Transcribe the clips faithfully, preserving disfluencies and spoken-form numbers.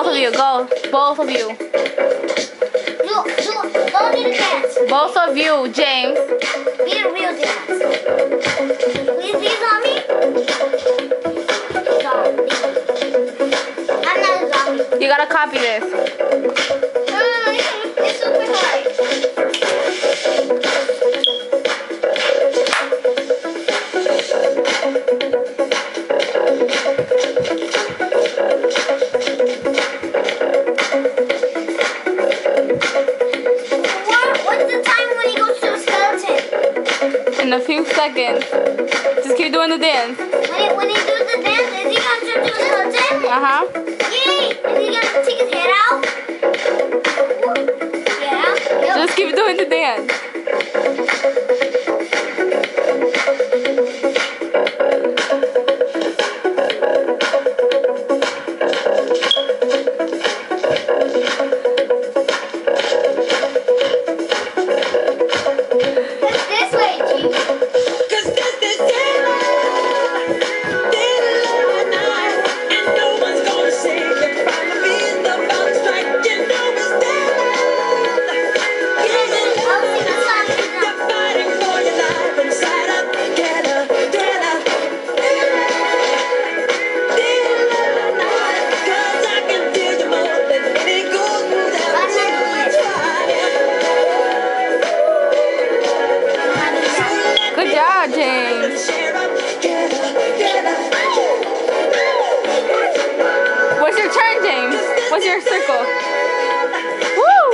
Both of you, go. Both of you. Do, do, don't need to dance. Both of you, James. Be a real dance. Please, please on me. Zombie. I'm not a zombie. You gotta copy this. No, no, no, it's, it's super hard. In a few seconds. Just keep doing the dance. When he, when he does the dance, is he going to turn to a skeleton? Uh-huh. Yay! Is he going to take his head out? Yeah. Yep. Just keep doing the dance. Good job, James. What's your turn, James? What's your circle? Woo!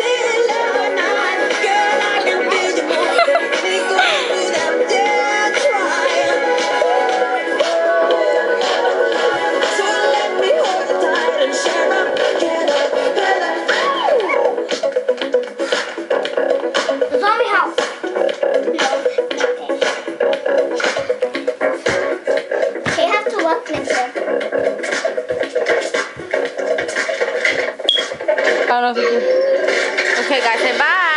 The zombie house. They have to walk next to I don't know if you can. Okay, guys, say bye.